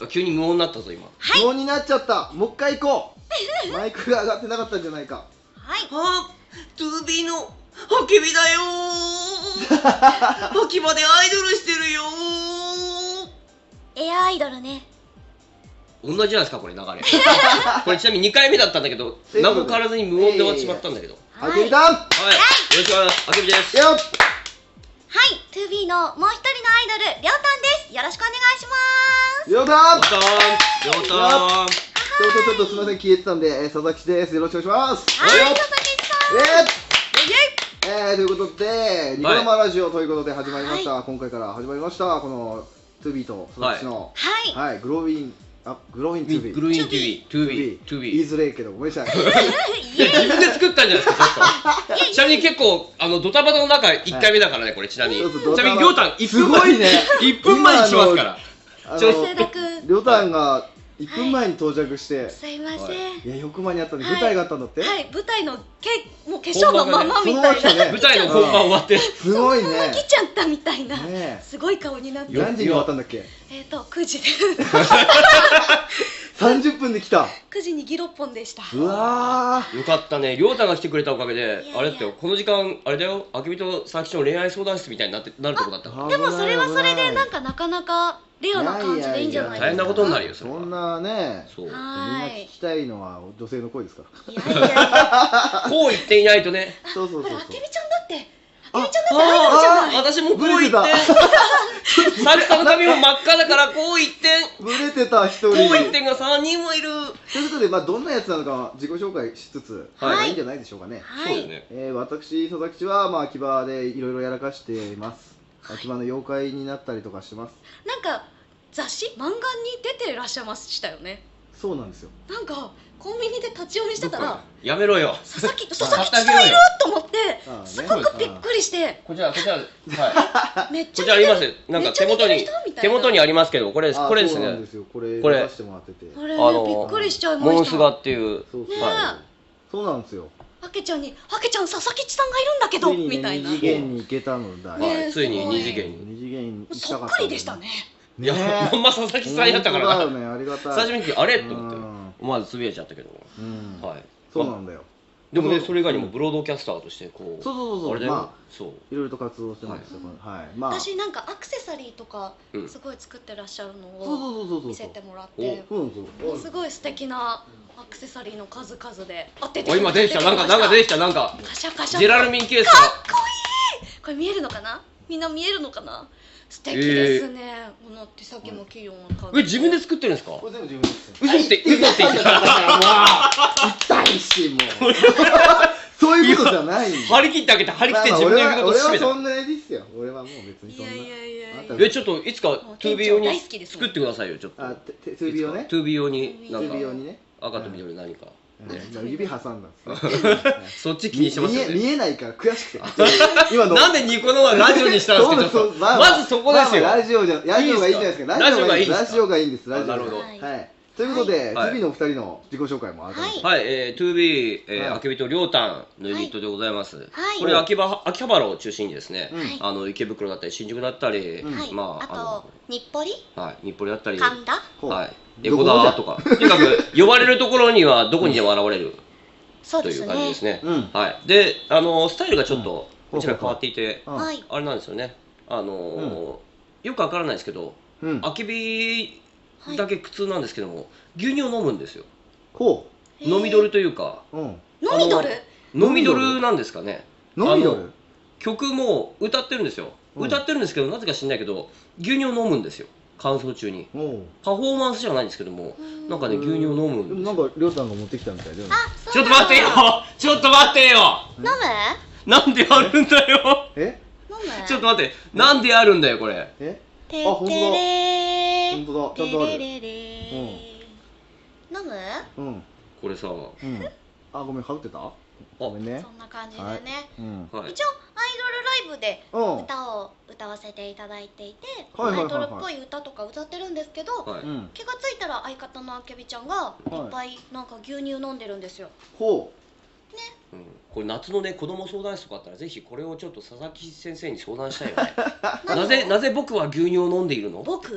急に無音になったぞ今。 無音になっちゃった。もう一回行こう。マイクが上がってなかったんじゃないか。 はい。 あ、2B のあけびだよー。秋葉でアイドルしてるよー。 エアアイドルね。 同じじゃないですかこれ流れ。これちなみに2回目だったんだけど、何も変わらずに無音で終わってしまったんだけど。 あけびだん。 はい、よろしくお願いします。あけびです。 よっ。 はい、2B のもう一人のアイドル、りょうたんです。よろしくお願いします。 ようたん。 ようたん。 ちょっとすみません、消えてたんで、佐々木です。よろしくお願いします。 はい、佐々木さん。 ということで、ニコ生ラジオということで始まりました。今回から始まりました。この 2B と佐々木の、はい、グローイン 2B。 グローイン 2B。 言いづれえけど、ごめんなさい。 自分で作ったんじゃないですか、ちょっと。ちなみに結構、ドタバタの中1回目だからね、これちなみに。ちなみに、りょうたん、 すごいね。 1分前にしますから。 りょうたんが1分前に到着して、 すいません。 いや、欲間にあったんで、舞台があったんだって。 はい、舞台のもう化粧のままみたいな。 舞台の本番終わって。 すごいね。 来ちゃったみたいな。すごい顔になって。 何時に終わったんだっけ ？9時で。 30分で来た。 9時にギロッポンでした。 うわー。よかったね。りょうたんが来てくれたおかげで、あれだよ、この時間、あれだよ、あけびと佐々木の恋愛相談室みたいになるとこだったから。 でもそれはそれで、なかなかレアな感じでいいんじゃないですか。 大変なことになるよ、 そんなね。 そう。みんな聞きたいのは女性の声ですから。 いやいや。 こう言っていないとね。 そうそうそう。 あけびちゃんだって。あけびちゃんだってアイドルじゃない。 私もこう言って。さっきの髪も真っ赤だからこう言って。 ブレてた一人。 こう言ってが3人もいる。 ということで、どんなやつなのか自己紹介しつつ、いいんじゃないでしょうかね。 そうですね。 私、佐々木は、秋葉でいろいろやらかしています。秋葉の妖怪になったりとかします。 なんか、雑誌漫画に出てらっしゃいましたよね。 そうなんですよ。 なんか、コンビニで立ち読みしてたら、 やめろよ。 佐々木さんいると思って、すごくびっくりして。 こちら、はい。 めっちゃこちらあります。なんか手元にありますけど、これですね。 これ出してもらってて。 これびっくりしちゃいました。 モンスガっていう。 そうなんですよ。 あけちゃん、佐々木さんがいるんだけどみたいな。 2次元に行けたのだ。 ついに2次元に。 そっくりでしたね。 いや、まんま佐々木さんやったからな。 ありがたい。 最初にあれと思って思わずつぶやいちゃったけど。はい。 そうなんだよ。 でもね、それ以外にもブロードキャスターとしてこう。 そう。 あれだよ。そう。 いろいろと活動してますよ。はい。 私なんかアクセサリーとかすごい作ってらっしゃるのを見せてもらって、すごい素敵なアクセサリーの数々で。 今出てきた。なんか出てきた。なんかカシャカシャ。 ジェラルミンケースが。 かっこいい。これ見えるのかな？みんな見えるのかな？素敵ですね。この手先も器用な感じ。 自分で作ってるんですか？ これ全部自分です。 嘘って言ったら痛いしもう。そういうことじゃない。 張り切ってあげて張り切って自分で言うこと締めた。 俺はそんなにですよ。俺はもう別にそんな。 ちょっといつか 2B 用に作ってくださいよちょっと。 2B 用ね。 2B 用になんか 2B 用にね。 赤と緑何か。 指挟んだんですそっち気にしてますよね。 見えないから悔しくて。 今のなんでニコ生ラジオにしたんですか。まずそこですよ。 ラジオがいいじゃないですか。ラジオがいいんです。 なるほど。 はい。ということで 2B のお二人の自己紹介もある。 はい。2B あけびとりょうたんのユニットでございます。これ秋葉原を中心にですね、池袋だったり新宿だったり、 あと日暮里、 日暮里だったり、 神田、 エコダとか、とにかく呼ばれるところにはどこにでも現れるという感じですね。はい。で、スタイルがちょっとうちら変わっていて、あれなんですよね。よくわからないですけど、あけびだけ苦痛なんですけども、牛乳を飲むんですよ。飲みどるというか、 飲みどるなんですかね。曲も歌ってるんですよ。歌ってるんですけど、なぜか知んないけど牛乳を飲むんですよ、乾燥中に。パフォーマンスじゃないんですけども、なんかね牛乳を飲むんですよ。 なんかりょうさんが持ってきたみたいで。 ちょっと待ってよ、ちょっと待ってよ。 飲む？ なんであるんだよ。ちょっと待って、なんであるんだよこれ。 あ、本当だ。本当だ。ちゃんとある。 飲む？ これさ。 あ、ごめん、かぶってた？ごめんね。 そんな感じでね。一応アイドルライブで歌を歌わせていただいていて、アイドルっぽい歌とか歌ってるんですけど、気がついたら相方のあけびちゃんがいっぱいなんか牛乳飲んでるんですよ。 ほう。 これ夏のね子供相談室とかあったらぜひこれをちょっと佐々木先生に相談したいよね。なぜ僕は牛乳を飲んでいるの？ 僕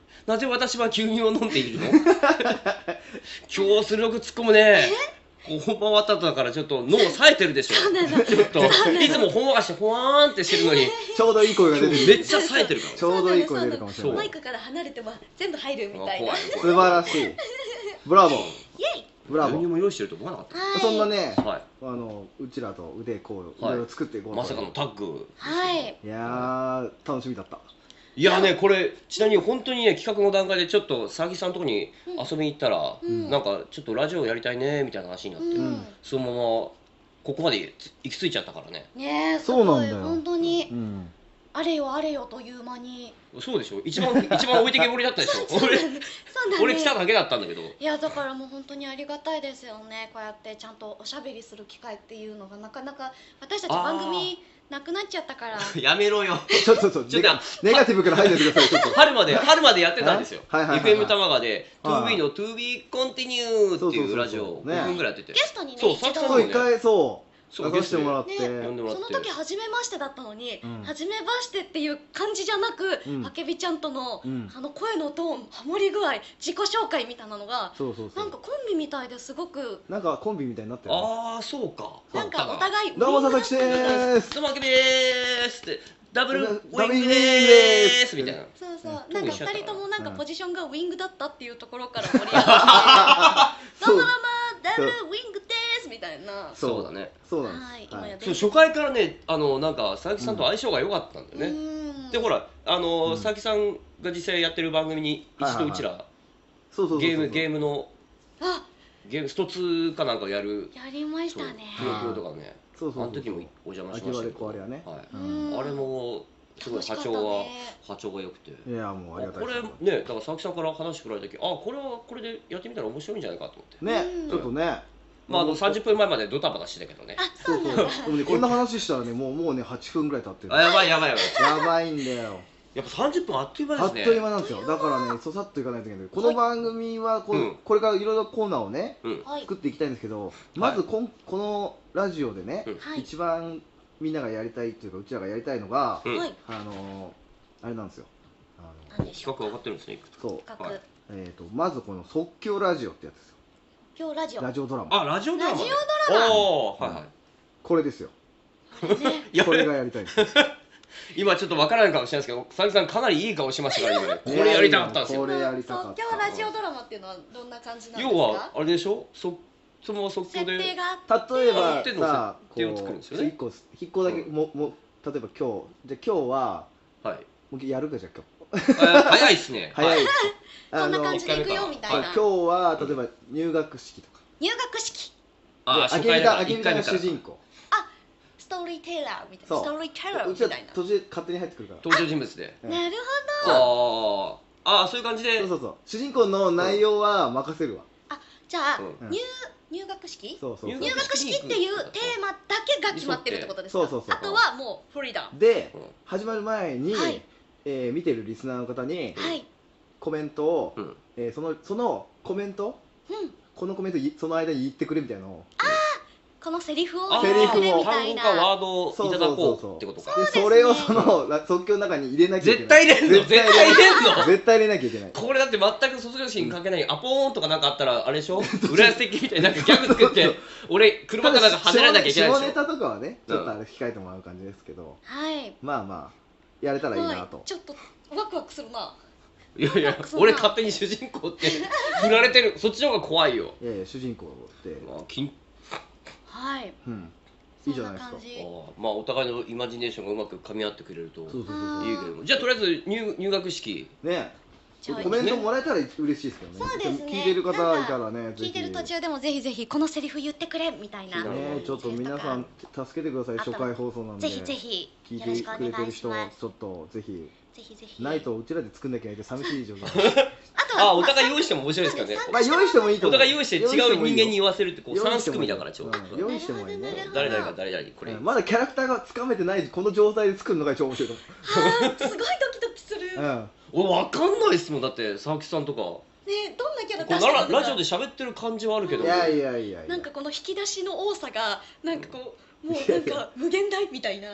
なぜ私は牛乳を飲んでいるの？今日鋭く突っ込むね。本番終わった後だからちょっと脳冴えてるでしょ。ちょっといつもほんわかしてほわーんってしてるのにちょうどいい声が出てる。 めっちゃ冴えてるから。 ちょうどいい声出るかもしれない。 マイクから離れても全部入るみたいな。 素晴らしい。ブラボー。 イエイ。 ブラボー。 牛乳も用意してると思わなかった。 そんなね、うちらと腕こういろいろ作っていこう。 まさかのタッグ。 はい。 いや楽しみだった。 いやね、これちなみに本当にね、企画の段階でちょっと佐々木さんのとこに遊びに行ったら、なんかちょっとラジオやりたいねみたいな話になって、そのままここまで行き着いちゃったからね。 ねえ、 そうなんだよ。 本当にあれよあれよという間に。 そうでしょ。一番置いてけぼりだったでしょ。俺来ただけだったんだけど。 いやだからもう本当にありがたいですよね。こうやってちゃんとおしゃべりする機会っていうのがなかなか私たち番組なくなっちゃったから。 やめろよ。 ちょっとネガティブから入ってください。 春までやってたんですよ。FM 玉川で 2B の To Be Continue っていうラジオを5分ぐらいやってて。 ゲストにね、 一回そう出してもらって、 その時初めましてだったのに、初めましてっていう感じじゃなく、あけびちゃんとの声のトーン、ハモり具合、自己紹介みたいなのがなんかコンビみたいですごく、 なんかコンビみたいになってる。 ああそうか。 なんかお互いどうも佐々木です。 どうもあけびですってダブルウィングですみたいな。 そうそう、なんか2人ともなんかポジションがウィングだったっていうところから盛り上がってどうもダブルウィングですみたいな。 そうだね。 そうなんです。 初回からね、なんか佐々木さんと相性が良かったんだよね。でほら佐々木さんが実際やってる番組に一度うちらゲームのゲームスト2かなんかやりましたね。 ぷよぷよとかね。あの時もお邪魔しましたけど。あれもすごい波長が良くて。 いやもうありがたい。 これね、だから佐々木さんから話振られた時、これはこれでやってみたら面白いんじゃないかと思って。 ね、ちょっとね。 まあ30分前までドタバタしてたけどね。 そうそう。 でもねこんな話したらねもうね8分ぐらい経ってる。 やばい。 やばいんだよ。 やっぱ30分あっという間ですね。 あっという間なんですよ。だからね、そさっといかないといけない。この番組はこれからいろいろコーナーをね、作っていきたいんですけど、まずこのラジオでね、一番みんながやりたいというか、うちらがやりたいのが、あれなんですよ。 企画が分かってるんですね。 そう。まずこの即興ラジオってやつですよ。 即興ラジオ。 ラジオドラマ。 ラジオドラマ。 これですよ。これがやりたいです。 今ちょっと分からないかもしれないですけど、佐々木さんかなりいい顔してましたから今ね。これやりたかったんですよ。 これやりたかった。 即興ラジオドラマっていうのはどんな感じなんですか？ 要はあれでしょ？その即興で。 設定があって。 例えばさ、 こう引っ個だけ例えば今日はやるかじゃ今日。 早いですね。 早い。 こんな感じでいくよみたいな。 今日は例えば入学式とか。 入学式。 あけびが主人公。 ストーリーテラーみたいな。ストーリーテラーみたいな。 途中で勝手に入ってくるから。 登場人物で。 なるほど。そういう感じで。 そう。主人公の内容は任せるわ。 じゃあ入学式？入学式っていうテーマだけが決まってるってことですか？そう。あとはもうフリーダム。 で始まる前に見てるリスナーの方にコメントをそのコメントこのコメントその間に言ってくれみたいなのを。 このセリフを単語かワードをいただこうってことか。 それをその即興の中に入れなきゃいけない。 絶対入れんの？絶対入れなきゃいけない。 これだって全く卒業式に関係ないアポーンとかなんかあったらあれでしょ？浦安的みたいなギャグ作って俺車かなんか跳ねらなきゃいけないでしょ？ 下ネタとかはねちょっと控えてもらう感じですけど、まあやれたらいいなと。 ちょっとワクワクするな。 いや俺勝手に主人公って振られてる。そっちの方が怖いよ。 いや主人公ってはい。 いいじゃないですか。 まあお互いのイマジネーションがうまく噛み合ってくれるといいけども。じゃあとりあえず入学式ね。コメントもらえたら嬉しいですけどね。 そうですね。 聞いてる方いたらね。 聞いてる途中でもぜひこのセリフ言ってくれみたいな。 ね、ちょっと皆さん助けてください。初回放送なんで。 ぜひ聞いてくれてる人ちょっとぜひないとうちらで作んなきゃいけない寂しい状態。 お互い用意しても面白いですからね。 まあ用意してもいいと思う。 お互い用意して違う人間に言わせるってこう3組だからちょうど。 用意してもいいね。 誰々これ。 まだキャラクターがつかめてないこの状態で作るのが一番面白いと思う。 すごいドキドキする。 俺わかんないっすもんだって佐々木さんとか。 ね、どんなキャラ出してるのか。 ラジオで喋ってる感じはあるけど。 いや。 なんかこの引き出しの多さがなんかこうもうなんか無限大みたいな。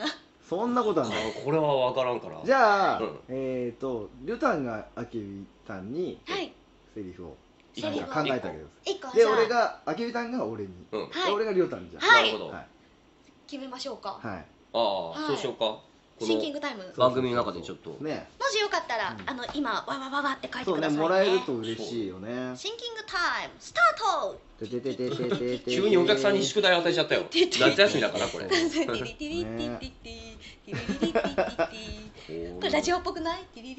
そんなことはない。 これは分からんから。 じゃありょたんがあけびたんにセリフを考えてあげる。で俺があけびたんが俺に、俺がりょうたんじゃん。 なるほど。 決めましょうか。 はい。 ああ、そうしようか。 シンキングタイム。 番組の中でちょっとね。もしよかったら今わわわわって書いてくださいね。 もらえると嬉しいよね。 シンキングタイムスタート。 急にお客さんに宿題与えちゃったよ。夏休みだからこれ。これラジオっぽくない？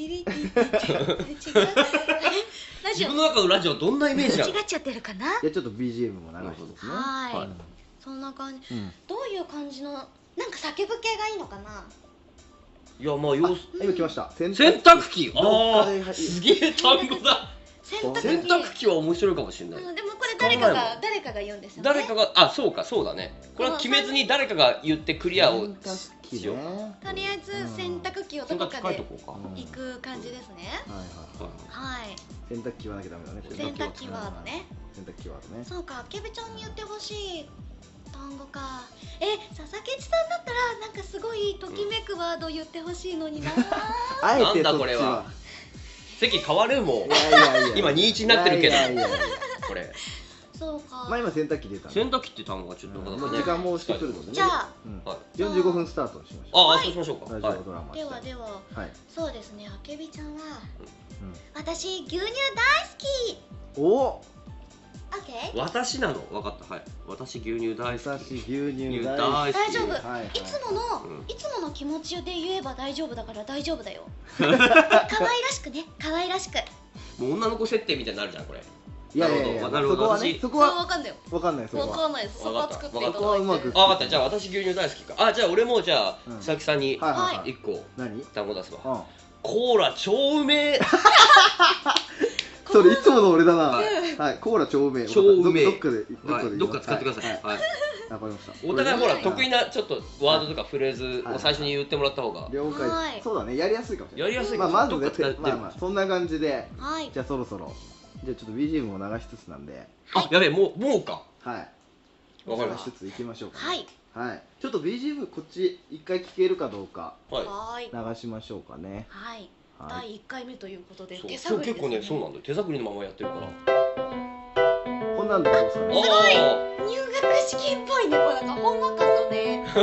自分の中のラジオどんなイメージなの？ 間違っちゃってるかな？ じゃあちょっと BGM も流してですね。 はい。そんな感じ。どういう感じのなんか叫ぶ系がいいのかな？ いやまあ今来ました。 洗濯機。ああすげえ単語だ。洗濯機は面白いかもしれない。 でもこれ誰かが言うんですよね。 誰かがそうかそうだね。これは決めずに誰かが言ってクリアをしよう。 とりあえず洗濯機をどこかで行く感じですね。はい。 洗濯機はなきゃダメだね。 洗濯機ワードね。 洗濯機ワードね。 そうか、あけびちゃんに言ってほしい単語か。佐々木さんだったらなんかすごいときめくワード言ってほしいのにな。 なんだこれは。席変わるもん。今2-1になってるけど。これ。 そうか。 まあ今洗濯機出た。 洗濯機って単語がちょっと時間もしてくるのでね。 じゃあ 45分スタートしましょう。ああそうしましょうか。 ラジオドラマ。 ではそうですね。あけびちゃんは私牛乳大好き。 お。 私なの分かった。はい。私牛乳大好き。 私牛乳大好き。 大丈夫。いつもの気持ちで言えば大丈夫だから大丈夫だよ。可愛らしくね。可愛らしく。 もう女の子設定みたいになるじゃんこれ。 いやいやいや。なるほど。そこは分かんないよ。 分かんない。 分かんないです。そこは作っていただいて。 うまく。 分かった。じゃあ私牛乳大好きか。じゃあ俺もじゃあ佐々木さんに1個単語出すわ。コーラ超うめえ。 それいつもの俺だな。はい、コーラ超うめえ。 超うめえ。 どっか使ってください。はい。 わかりました。 お互いほら得意なちょっとワードとかフレーズを最初に言ってもらった方が。 了解。そうだね、やりやすいかもしれない。 やりやすい。 まずね、そんな感じで。じゃあそろそろ。じゃあちょっと BGM を流しつつなんで。 やべえ、もうか。 はい。 わかりました。 流しつつ行きましょうか。 はい。 はい。ちょっと BGM こっち一回聴けるかどうか。 はい。 流しましょうかね。 はい。第1回目ということで手探りですね。結構ね、そうなんだよ。手探りのままやってるから。 こんなんでどうですかね。 すごい入学式っぽいね。これなんかほんわかとね。 一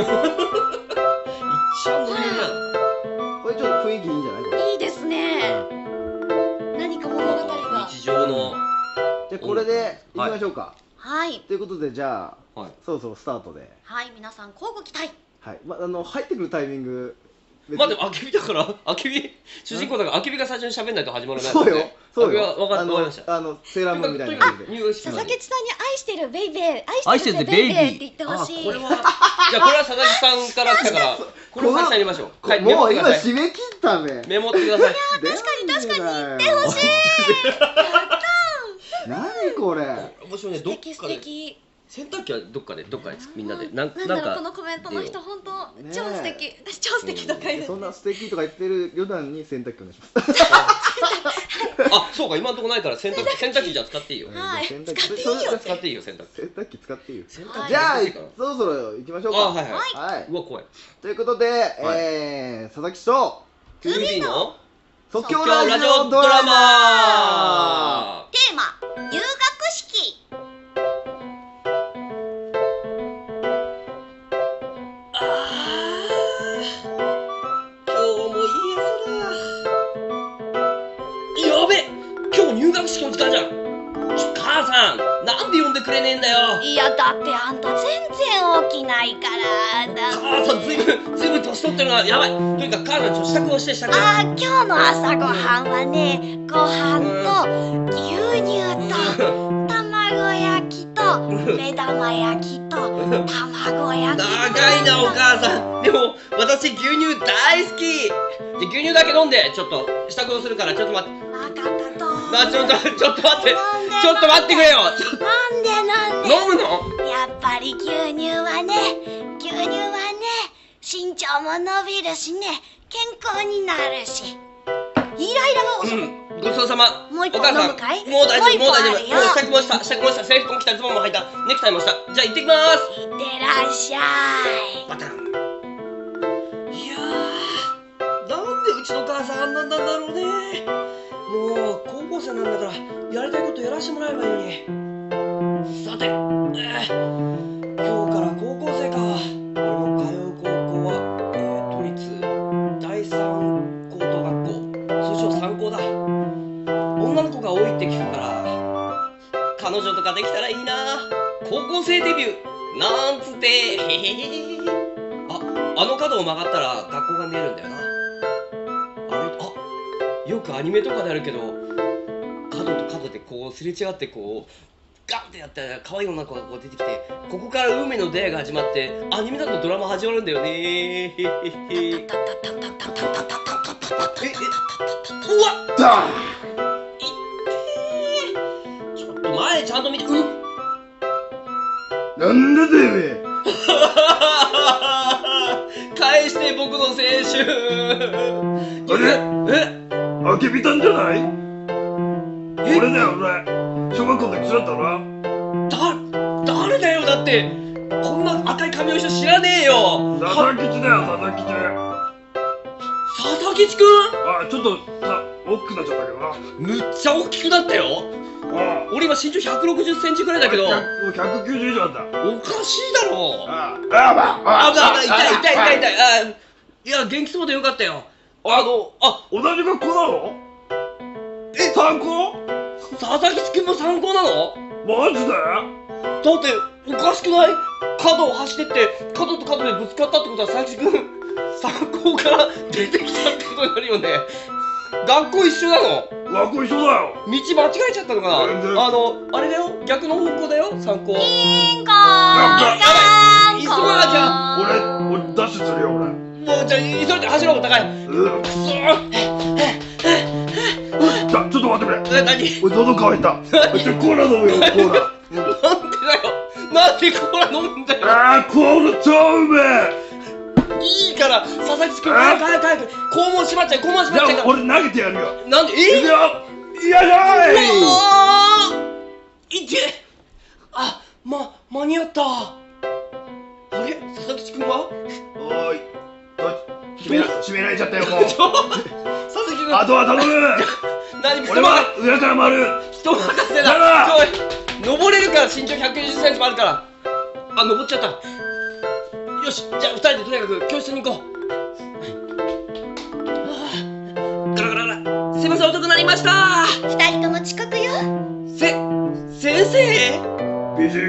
番無理だ。 これちょっと雰囲気いいんじゃない？ いいですね。何か物語が。 日常の。 じゃあこれでいきましょうか。 はい。 ということでじゃあそろそろスタートで。 はい、皆さん交互期待。 はい。入ってくるタイミング。 まあでもあけびだからあけび主人公だからあけびが最初に喋んないと始まらない。 そうよ。そうよ。 わかりました。 セーラームーンみたいな感じで。 佐々木さんに愛してるベイベー、愛してるベイベーって言ってほしい。 これはじゃあこれは佐々木さんから来たからこれを最初にやりましょう。 もう今締め切ったべ。 メモってください。 いや確かに言ってほしい。 何これ。 面白いね。どっかで。洗濯機はどっかでみんなでなんかこのコメントの人本当超素敵。私超素敵とか言う。 そんな素敵とか言ってる旅団に洗濯機お願いします。 そうか今のとこないから洗濯機じゃ使っていいよ。 はい。使っていいよ洗濯機使っていいよ。 じゃあそろそろ行きましょうか。 はい。うわ怖い。 ということで佐々木と 2B の即興ラジオドラマ。 テーマ入学式。 入学式の時間じゃん。母さんなんで呼んでくれねえんだよ。 いやだってあんた全然起きないから。 母さんずいぶん年取ってるな。やばい。とにかく母さん支度をして支度。 今日の朝ごはんはね、ご飯と牛乳と卵焼きと目玉焼きと卵焼き。 長いなお母さん。でも私牛乳大好き。じゃ牛乳だけ飲んでちょっと支度をするからちょっと待って。 分かったと。 ちょっと待ってちょっと待ってくれよ。 なんで飲むの？ やっぱり牛乳はね身長も伸びるしね、健康になるし。イライラが遅く。 ごちそうさま。 もう一個飲むかい？ もう大丈夫。もう支度もした制服も着たズボンも履いたネクタイもした。じゃあ行ってきます。 いってらっしゃい。 バタン。い母さんなんなんだろうね。もう高校生なんだからやりたいことやらせてもらえばいいのに。さて、今日から高校生か。俺の通う高校は、都立第三高等学校、通称三高だ。女の子が多いって聞くから彼女とかできたらいいな。高校生デビューなんつって。へへへ。あの角を曲がったら学校が見えるんだよな。よくアニメとかであるけど、角と角でこうすれ違ってこうガンってやったら可愛い女の子がこう出てきて、ここから運命の出会いが始まってアニメだとドラマ始まるんだよね。うわっだちょっと前ちゃんと見て。 なんだてめえ返して僕の青春。 あれあけびたんじゃない？俺だよ俺。小学校の時だったな。 誰だよ。だってこんな赤い髪の人知らねえよ。 佐々吉だよ佐々吉。 佐々吉くん。 ちょっと大きくなっちゃったけどな。 むっちゃ大きくなったよ。俺今身長160センチくらいだけど 190以上だった。 おかしいだろ。痛い。いや元気そうでよかったよ。 同じ学校なの？参考？ 佐々木くんも参考なの？ マジで？ だっておかしくない？角を走ってって角と角でぶつかったってことは佐々木くん参考から出てきたってことになるよね。学校一緒なの？ 学校一緒だよ。 道間違えちゃったのかな？あれだよ、逆の方向だよ、参考。 ピンコーン。 急がなきゃ。 俺ダッシュするよ俺。 もうじゃあ急いで走ろう。高い。くそちょっと待ってくれ。 何？ 俺喉乾いた。コーラ飲むよコーラ。 なんでだよ。なんでコーラ飲むんだよ。 コーラ超うめえ。 いいから佐々木くん早く肛門閉まっちゃう。 じゃあ俺投げてやるよ。 なんで？ いやいいけ。間に合った。あれ佐々木くんは？ おーい閉められちゃったよもう。 佐々木くんあとは頼む。俺は上から回る。 人任せだ。登れるから身長120センチもあるから。登っちゃった。よし、じゃあ2人でとにかく教室に行こう。ガラガラガラ。すいません、遅くなりました。 2人とも遅刻よ。 先生？ ビジ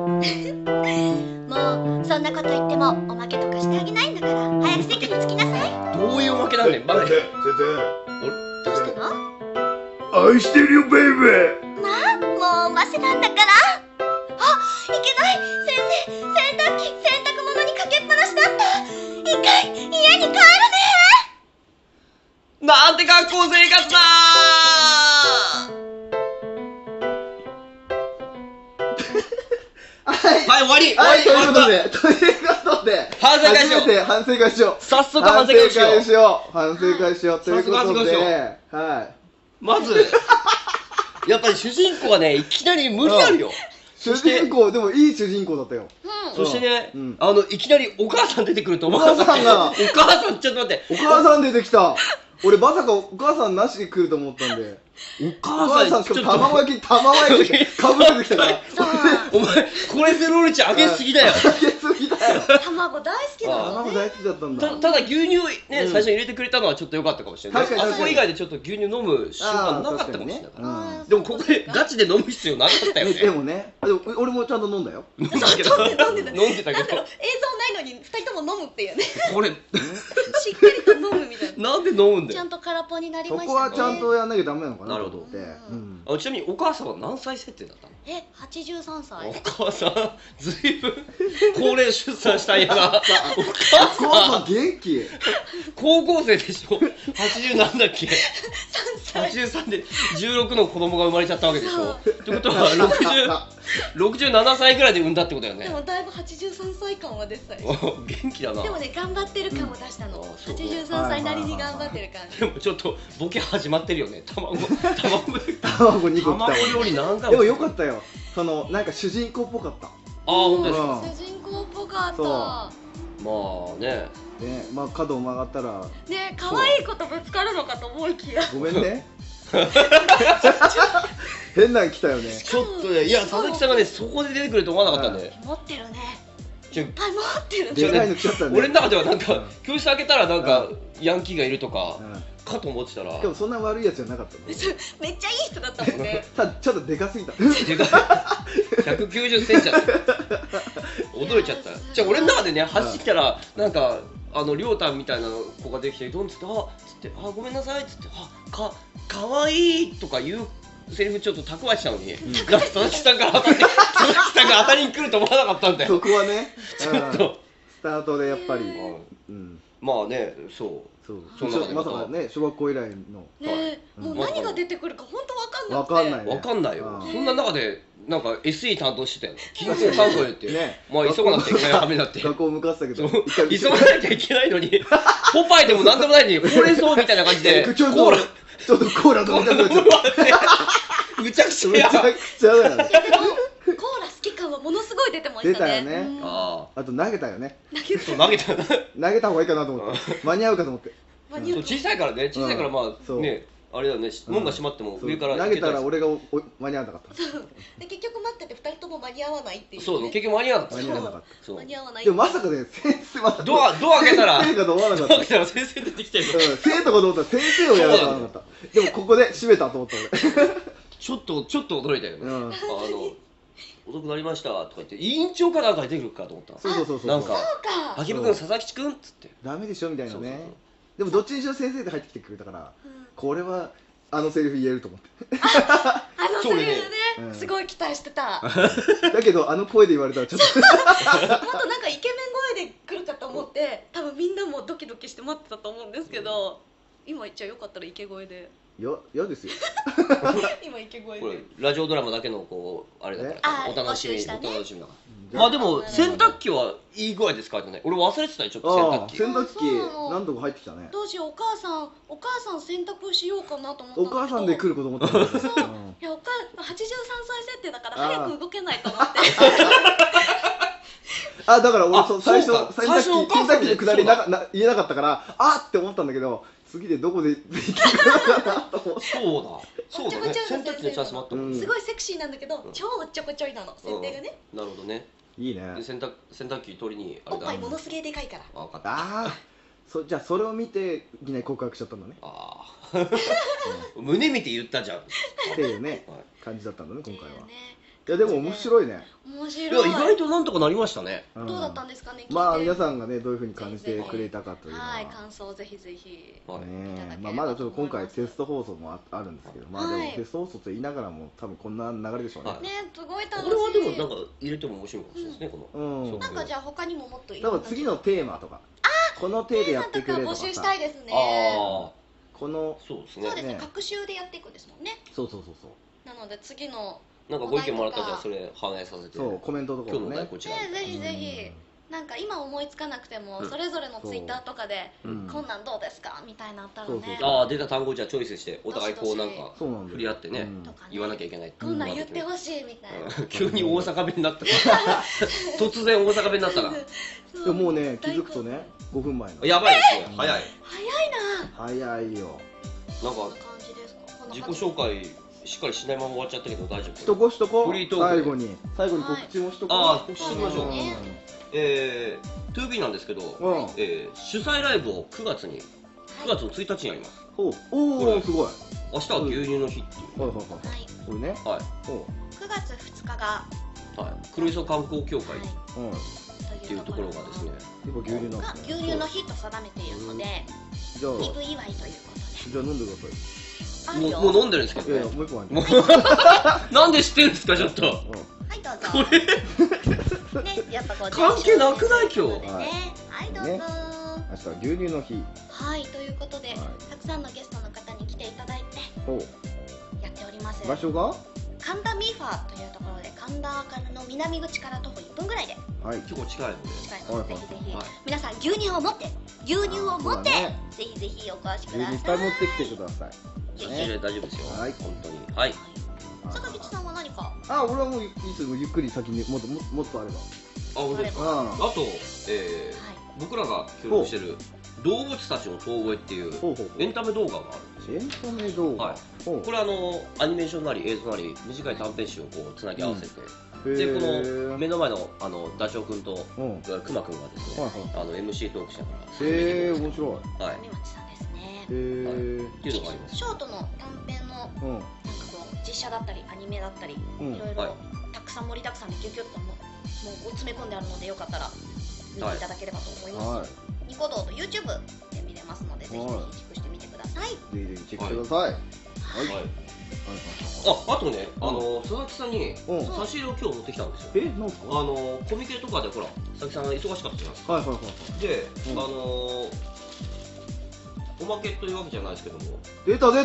もうそんなこと言ってもおまけとかしてあげないんだから、早く席に着きなさい。 どういうおまけなんだよ。 先生どうしたの？ 愛してるよベイベー。 もうおませなんだから。いけない。先生、洗濯物にかけっぱなしだった。一回家に帰るね。 なんて学校生活だはい終わり。 ということで反省会しよう。 初めて反省会しよう。 早速反省会しよう。 反省会しようということで、 まずやっぱり主人公はね、いきなり無理あるよ。 主人公でもいい主人公だったよ。 そしてね、いきなりお母さん出てくると思わなかった。お母さんちょっと待って。 お母さん出てきた。俺まさかお母さんなしで来ると思ったんで。 お母さんしかも卵焼きかぶせてきたから。 お前コレステロール値上げすぎだよ。 卵大好きだもんね。 卵大好きだったんだ。 ただ牛乳ね、最初に入れてくれたのはちょっと良かったかもしれない。あそこ以外でちょっと牛乳飲む習慣なかったかもしれないから。でもここでガチで飲む必要なかったよね。 でもね、俺もちゃんと飲んだよ。 飲んでたけど。 映像ないのに2人とも飲むっていうね。 これしっかりと飲むみたいな。 なんで飲むんだよ。 ちゃんと空っぽになりましたね。 そこはちゃんとやんなきゃダメなのかな。 なるほど。ちなみにお母さんは何歳設定だったの ？83歳。 お母さんずいぶん高齢出産したんやな。 お母さん元気。 高校生でしょ。80なんだっけ？83で16の子供が生まれちゃったわけでしょ。ってことは67歳ぐらいで産んだってことだよね。 でもだいぶ83歳感は出てたよ。 元気だな。 でもね、頑張ってる感を出したの。83歳なりに頑張ってる感じ。 でもちょっとボケ始まってるよね。卵2個卵料理なんだ。 でもよかったよ。なんか主人公っぽかった。 本当ですか。 主人公っぽかった。 まあね、 ね、まあ角を曲がったらね、可愛い子とぶつかるのかと思いきや。 ごめんね。変なん来たよね。 ちょっとね、いや佐々木さんがねそこで出てくると思わなかったんで。 持ってるね。いっぱい持ってるね。 でかいの来ちゃったね。 俺の中ではなんか教室開けたらなんかヤンキーがいるとかかと思ってたら。 でもそんな悪いやつじゃなかった。 めっちゃいい人だったもんね。 ただちょっとでかすぎた。 でかい。190センチだった。驚いちゃった。じゃあ俺の中でね走ってきたらなんかりょうたんみたいな子ができてどんつってごめんなさいっつってかわいいとか言うセリフちょっと蓄えてたのに、佐々木さんが当たりに来ると思わなかったんで。 そこはね、 ちょっとスタートでやっぱり、 まあね、そうまさかね、小学校以来のもう何が出てくるか本当わかんなくて。 わかんないよ。そんな中でなんか SE 担当してたよ。緊急担当ってまあ急がなきゃいけないはめになって。 学校向かってたけど、 急がなきゃいけないのに、ポパイでもなんでもないのに、ほうれん草みたいな感じで、 ちょっとコーラ飲みたくなっちゃった。 むちゃくちゃや。 でもコーラ好き感はものすごい出てましたね。 出たよね。あと投げたよね。 投げた方がいいかなと思って。間に合うかと思って。 小さいからね、まあね。あれだね、門が閉まっても上から投げたら俺が間に合わなかった。 で結局待ってて2人とも間に合わないっていう。 そう、結局間に合わなかった。 間に合わない。 でもまさかね、先生ドア開けたら先生かと思わなかった。 ドア開けたら先生出てきてる。 生徒かと思ったら先生をやると思わなかった。でもここで閉めたと思った俺。 ちょっと驚いたよね。遅くなりましたとか言って委員長かなんか出てくるかと思った。 そうなんか秋葉君佐々木君っつってダメでしょみたいなね。でもどっちにしろ先生で入ってきてくれたからこれはセリフ言えると思って。 セリフね、すごい期待してた。 だけど声で言われたらちょっともっとなんかイケメン声で来るかと思って多分みんなもドキドキして待ってたと思うんですけど、今言っちゃよかったらイケ声で。 嫌ですよ。 今イケ声これで。 ラジオドラマだけのあれだからお楽しみだから。まあでも洗濯機はいい具合ですかね。俺忘れてたよちょっと洗濯機何度か入ってきたね。 どうしようお母さん洗濯しようかなと思ったんだけど。 お母さんで来ること思ったんだけど。 いや83歳設定だから早く動けないと思って。 だから俺最初洗濯機のくだり言えなかったからって思ったんだけど。次でどこで行くかなと思って。 そうだね。洗濯機のチャンスもあったもん。 すごいセクシーなんだけど超おっちょこちょいなの設定がね。 なるほどね。 いいね。 洗濯機取りにおっぱいものすげえでかいから。 分かった。 じゃあそれを見ていきなり告白しちゃったんだね。 胸見て言ったじゃんっていうね感じだったんだね今回は。いやでも面白いね。 面白い。 意外となんとかなりましたね。 どうだったんですかね。 まあ皆さんがねどういう風に感じてくれたかというのは。 はい、感想をぜひぜひ。 まだちょっと今回テスト放送もあるんですけど、まあでもテスト放送と言いながらも多分こんな流れでしょうね。 ね、すごい楽しい。 これはでもなんか入れても面白いかもしれないですねこの。なんかじゃあ他にももっと多分次のテーマとか。このテーマでやってくれとかさ。 募集したいですね。 このそうですね。 隔週でやっていくんですもんね。 そう。 なので次のなんかご意見もらったらじゃあそれ反映させて。 そうコメントとかもね。 こちら。 ぜひぜひ。なんか今思いつかなくてもそれぞれのツイッターとかでこんなんどうですかみたいなあったらね。 出た単語じゃあチョイスしてお互いこうなんか振り合ってね言わなきゃいけない。 こんなん言ってほしいみたいな。 急に大阪弁になった突然大阪弁になったら。 でももうね気づくとね5分前の。 やばいですね。早い。 早いよ。 なんか自己紹介しっかりしないまま終わっちゃったけど大丈夫。 しとこ。最後に告知もしとこ。 告知してみましょう。2B なんですけど、主催ライブを9月の1日にやります。 おおすごい。 明日は牛乳の日っていう。 これね。 9月2日が黒磯観光協会っていうところがですね。 牛乳の日と定めているので、イブ祝いということで。 じゃあ飲んでください。 もう飲んでるんですけどね。 もう一個ある。 なんで知ってるんですかちょっと。 はいどうぞ。これねやっぱこう関係なくない今日。 はいどうぞ。 明日は牛乳の日。 はいということでたくさんのゲストの方に来ていただいてやっております。 場所が神田ミーファーというところで神田からの南口から徒歩1分ぐらいで。 結構近いので。 ぜひぜひ皆さん牛乳を持ってぜひぜひお越しください。 いっぱい持ってきてください。 大丈夫ですよ。 はい本当に。はい。 坂口さんは何か。 俺はもういつもゆっくり先にもっとあれば。 本当ですか。あと僕らが協力してる動物たちの遠吠えっていうエンタメ動画があるんですよ。 エンタメ動画、 これアニメーションなり映像なり短い短編集をこうつなぎ合わせて、でこの目の前のダチョウ君とクマ君がですね、MC トークしながら、 面白い。 はい。さんですね。 っていうのがあります。 ショートの短編のなんかこう実写だったりアニメだったりいろいろたくさん盛りだくさんでギュギュッともう詰め込んであるのでよかったら見ていただければと思います。ニコ動と YouTube で見れますのでぜひぜひチェックしてみてください。 ぜひぜひチェックしてください。はい。 あとね、佐々木さんに差し入れを今日持ってきたんですよ。 なんですか？ コミケとかでほら佐々木さんが忙しかったじゃないですか。 はいはいはい。 で、おまけというわけじゃないですけども。 出た。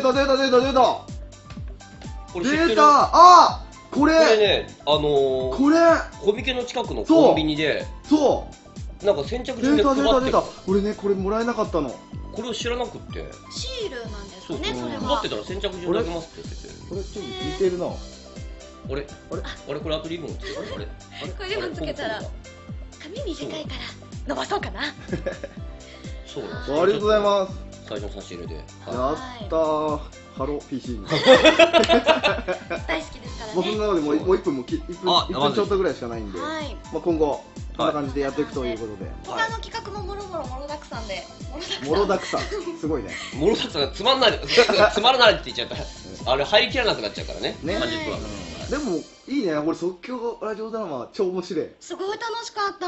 これ知ってる？ これね、コミケの近くのコンビニで、なんか先着順で配ってた。 俺ね、これもらえなかったの。 これを知らなくって。 シールなんですかね、それは。 配ってたら先着順であげますって言ってて。 これちょっと似てるな。 あれこれあとリボンつけた。 これリボンつけたら髪短いから伸ばそうかな。 そうなんです。 ありがとうございます。 最初の差し入れで。 やったー。ハロー PC に。 大好きですからね。 僕の中でもう1分ちょっとぐらいしかないんで、今後こんな感じでやっていくということで。 他の企画ももろだくさんで。 もろだくさん。すごいね。 もろだくさんつまらないって言っちゃったら、あれ入りきらなくなっちゃうからね。30分は。 でもいいね、これ即興ラジオドラマ超面白い。 すごい楽しかった。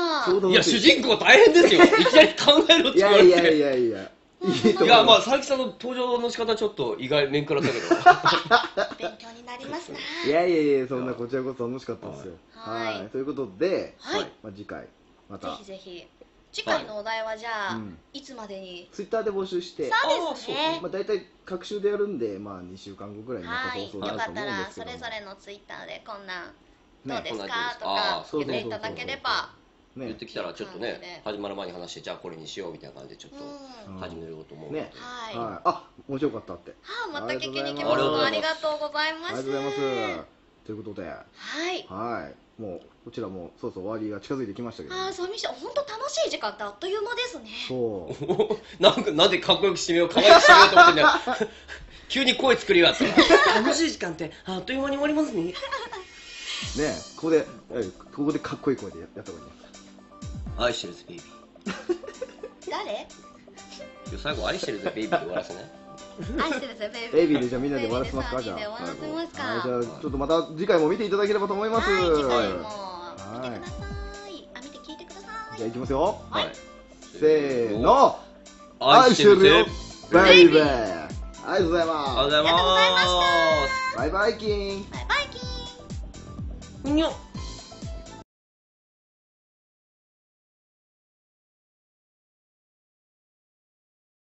いや主人公大変ですよ。いきなり考えろって言われて。 いや。 いやまあ佐々木さんの登場の仕方ちょっと意外面食らったけど勉強になりますね。 いやそんなこちらこそ楽しかったですよ。はいということで、次回またぜひ次回のお題はじゃあいつまでにツイッターで募集して、 そうですね、 だいたい各週でやるんで2週間後ぐらいにまた放送になると思うんですけど、 よかったらそれぞれのツイッターでこんなんどうですかとか言っていただければ言ってきたらちょっとね始まる前に話してじゃあこれにしようみたいな感じでちょっと始めようと思うので、 面白かったって、 また聞きに来ます。ありがとうございます。 ありがとうございます。ということでもうこちらもそう終わりが近づいてきましたけど、 そう見して本当楽しい時間ってあっという間ですね。 そうなんでかっこよくしてみよう可愛くしてみようと思ってんだよ。急に声作りやがって楽しい時間ってあっという間に終わりますね。 ここでかっこいい声でやった方がいいね。 愛してるぜベイビー。誰？ 最後愛してるぜベイビーで終わらせない？ 愛してるぜベイビー。 ベイビーでじゃあみんなで終わらせますか？じゃあじゃあちょっとまた次回も見ていただければと思います。 次回も見てください。見て聞いてください。 じゃあいきますよ。せーの。愛してるよベイビー。ありがとうございます。 ありがとうございます。 バイバイキン。 バイバイキン。 にょ。